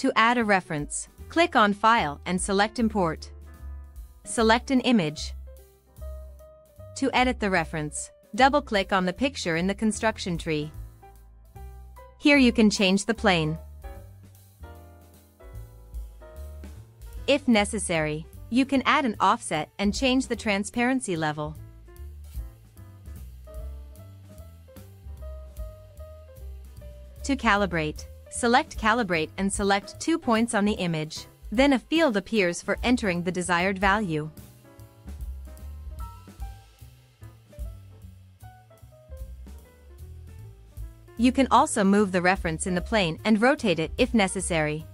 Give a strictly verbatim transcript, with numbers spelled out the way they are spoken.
To add a reference, click on File and select Import. Select an image. To edit the reference, double-click on the picture in the construction tree. Here you can change the plane. If necessary, you can add an offset and change the transparency level. To calibrate, select Calibrate and select two points on the image. Then a field appears for entering the desired value. You can also move the reference in the plane and rotate it if necessary.